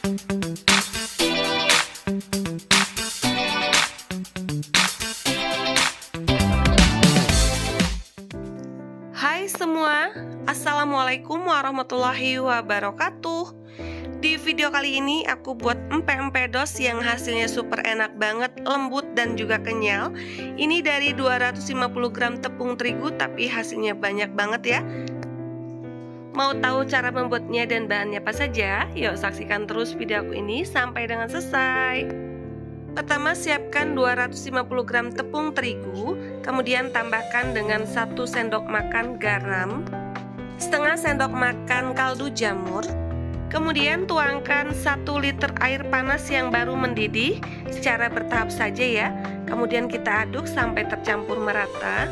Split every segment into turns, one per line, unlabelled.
Hai semua, Assalamualaikum warahmatullahi wabarakatuh. Di video kali ini aku buat empek-empek dos yang hasilnya super enak banget, lembut dan juga kenyal. Ini dari 250 gram tepung terigu tapi hasilnya banyak banget ya. Mau tahu cara membuatnya dan bahannya apa saja? Yuk saksikan terus video aku ini sampai dengan selesai. Pertama, siapkan 250 gram tepung terigu, kemudian tambahkan dengan 1 sendok makan garam, setengah sendok makan kaldu jamur, kemudian tuangkan 1 liter air panas yang baru mendidih secara bertahap saja ya. Kemudian kita aduk sampai tercampur merata.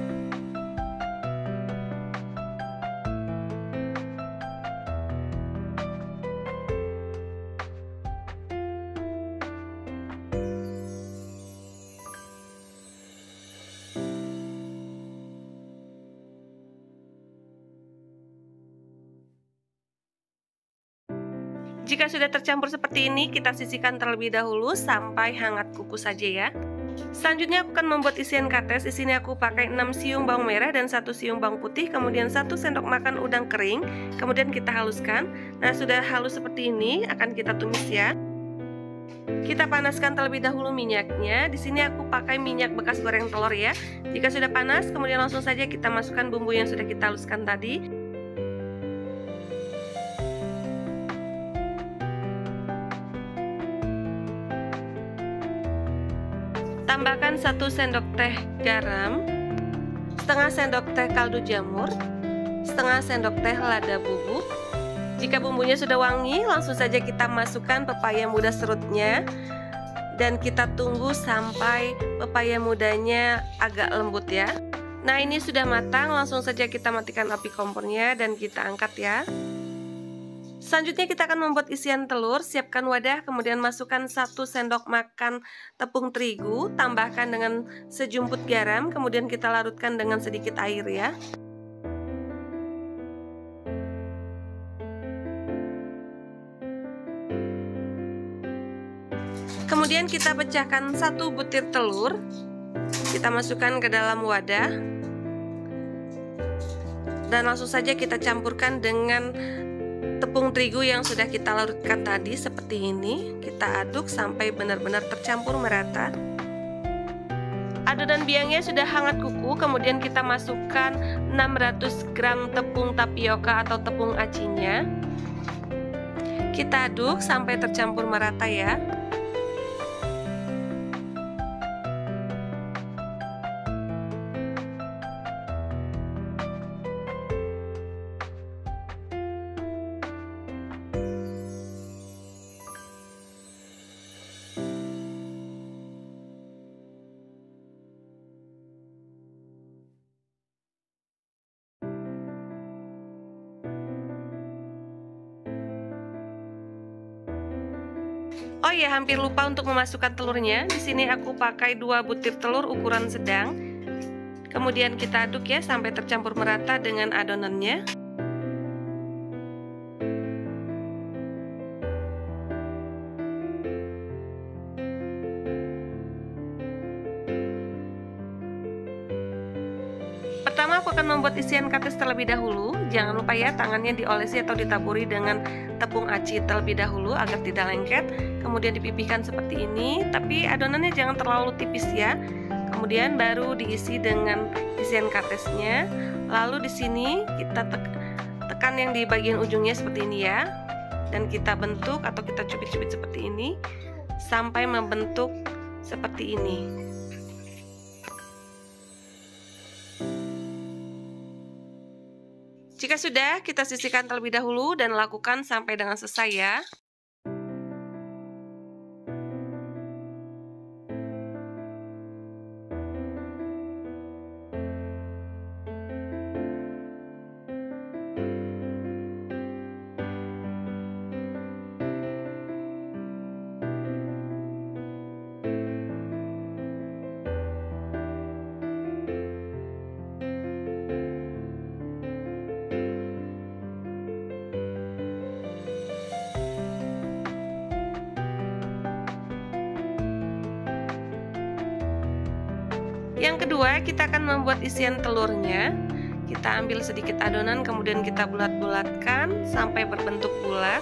Jika sudah tercampur seperti ini, kita sisihkan terlebih dahulu sampai hangat kukus saja ya. Selanjutnya aku akan membuat isian kates. Di sini aku pakai 6 siung bawang merah dan 1 siung bawang putih, kemudian 1 sendok makan udang kering, kemudian kita haluskan. Nah, sudah halus seperti ini, akan kita tumis ya. Kita panaskan terlebih dahulu minyaknya. Di sini aku pakai minyak bekas goreng telur ya. Jika sudah panas, kemudian langsung saja kita masukkan bumbu yang sudah kita haluskan tadi. Tambahkan 1 sendok teh garam, setengah sendok teh kaldu jamur, setengah sendok teh lada bubuk. Jika bumbunya sudah wangi, langsung saja kita masukkan pepaya muda serutnya. Dan kita tunggu sampai pepaya mudanya agak lembut ya. Nah, ini sudah matang, langsung saja kita matikan api kompornya dan kita angkat ya. Selanjutnya kita akan membuat isian telur. Siapkan wadah, kemudian masukkan 1 sendok makan tepung terigu, tambahkan dengan sejumput garam, kemudian kita larutkan dengan sedikit air ya. Kemudian kita pecahkan 1 butir telur, kita masukkan ke dalam wadah, dan langsung saja kita campurkan dengan tepung terigu yang sudah kita larutkan tadi seperti ini. Kita aduk sampai benar-benar tercampur merata. Adonan biangnya sudah hangat kuku, kemudian kita masukkan 600 gram tepung tapioka atau tepung acinya. Kita aduk sampai tercampur merata ya. Oh ya, hampir lupa untuk memasukkan telurnya. Di sini aku pakai 2 butir telur ukuran sedang. Kemudian kita aduk ya sampai tercampur merata dengan adonannya. Pertama aku akan membuat isian kates terlebih dahulu. Jangan lupa ya, tangannya diolesi atau ditaburi dengan tepung aci terlebih dahulu agar tidak lengket. Kemudian dipipihkan seperti ini, tapi adonannya jangan terlalu tipis ya. Kemudian baru diisi dengan isian katesnya. Lalu di sini kita tekan yang di bagian ujungnya seperti ini ya. Dan kita bentuk atau kita cubit-cubit seperti ini sampai membentuk seperti ini. Jika sudah, kita sisihkan terlebih dahulu dan lakukan sampai dengan selesai ya. Yang kedua, kita akan membuat isian telurnya. Kita ambil sedikit adonan, kemudian kita bulat-bulatkan sampai berbentuk bulat.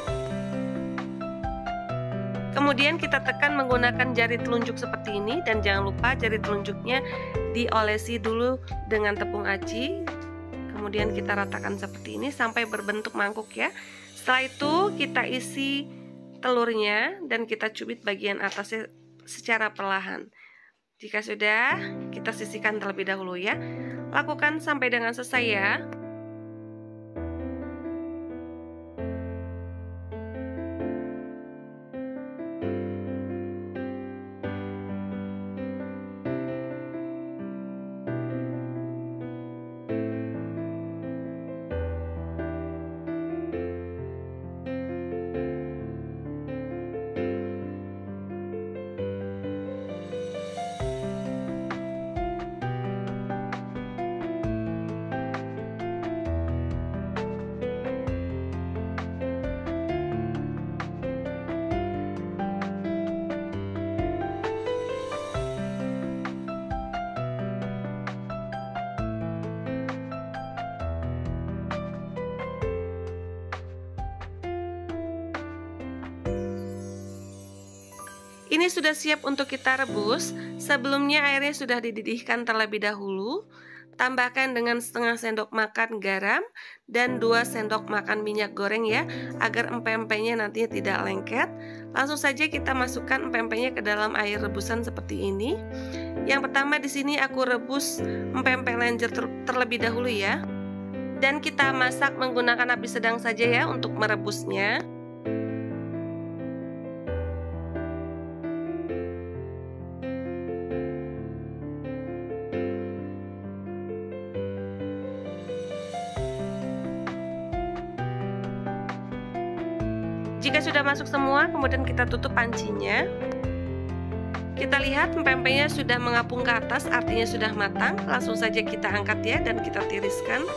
Kemudian kita tekan menggunakan jari telunjuk seperti ini, dan jangan lupa jari telunjuknya diolesi dulu dengan tepung aci. Kemudian kita ratakan seperti ini sampai berbentuk mangkuk ya. Setelah itu kita isi telurnya dan kita cubit bagian atasnya secara perlahan. Jika sudah, kita sisihkan terlebih dahulu ya. Lakukan sampai dengan selesai ya. Ini sudah siap untuk kita rebus. Sebelumnya airnya sudah dididihkan terlebih dahulu. Tambahkan dengan setengah sendok makan garam dan 2 sendok makan minyak goreng ya, agar empek-empeknya nantinya tidak lengket. Langsung saja kita masukkan empek-empeknya ke dalam air rebusan seperti ini. Yang pertama di sini aku rebus empek-empek lenjer terlebih dahulu ya. Dan kita masak menggunakan api sedang saja ya untuk merebusnya. Jika sudah masuk semua, kemudian kita tutup pancinya. Kita lihat empek-empeknya sudah mengapung ke atas, artinya sudah matang. Langsung saja kita angkat ya dan kita tiriskan.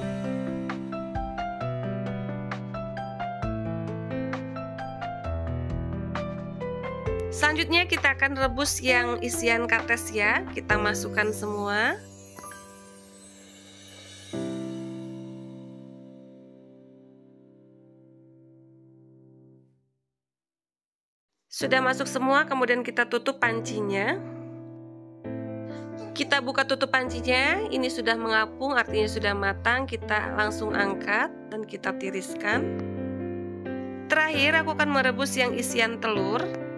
Selanjutnya kita akan rebus yang isian kates ya. Kita masukkan semua. Sudah masuk semua, kemudian kita tutup pancinya. Kita buka tutup pancinya, ini sudah mengapung, artinya sudah matang. Kita langsung angkat dan kita tiriskan. Terakhir aku akan merebus yang isian telur.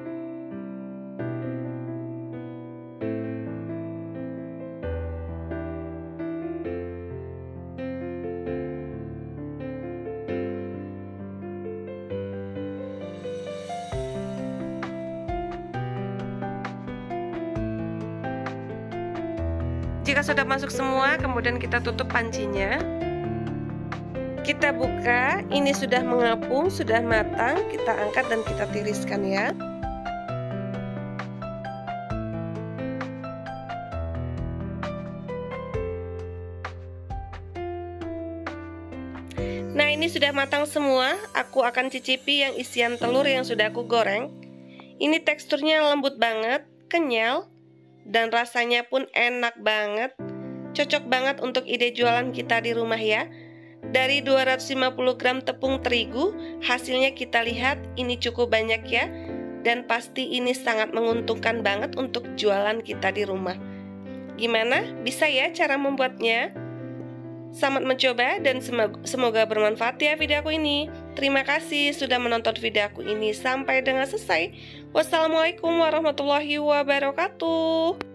Jika sudah masuk semua, kemudian kita tutup pancinya. Kita buka, ini sudah mengapung, sudah matang. Kita angkat dan kita tiriskan ya. Nah, ini sudah matang semua. Aku akan cicipi yang isian telur yang sudah aku goreng. Ini teksturnya lembut banget, kenyal, dan rasanya pun enak banget. Cocok banget untuk ide jualan kita di rumah ya. Dari 250 gram tepung terigu, hasilnya kita lihat ini cukup banyak ya. Dan pasti ini sangat menguntungkan banget untuk jualan kita di rumah. Gimana? Bisa ya cara membuatnya? Selamat mencoba dan semoga bermanfaat ya video aku ini. Terima kasih sudah menonton video aku ini sampai dengan selesai. Wassalamualaikum warahmatullahi wabarakatuh.